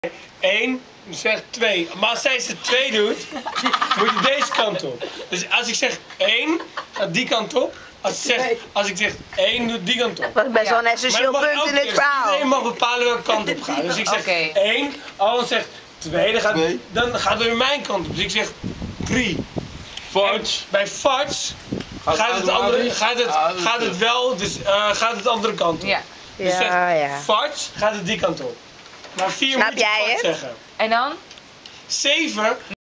1, zeg 2. Maar als zij ze 2 doet, moet je deze kant op. Dus als ik zeg 1, gaat die kant op. Als ik zeg 1, doet die kant op. Dat is best wel een essentieel punt in dit verhaal. Iedereen mag bepalen welke kant op gaat. Dus ik zeg 1, Alan zegt 2, dan gaat het weer mijn kant op. Dus ik zeg 3. Farts. Bij farts gaat het andere kant op. Ja. Dus zeg farts gaat het die kant op. Maar 4 moet je fart zeggen. En dan? 7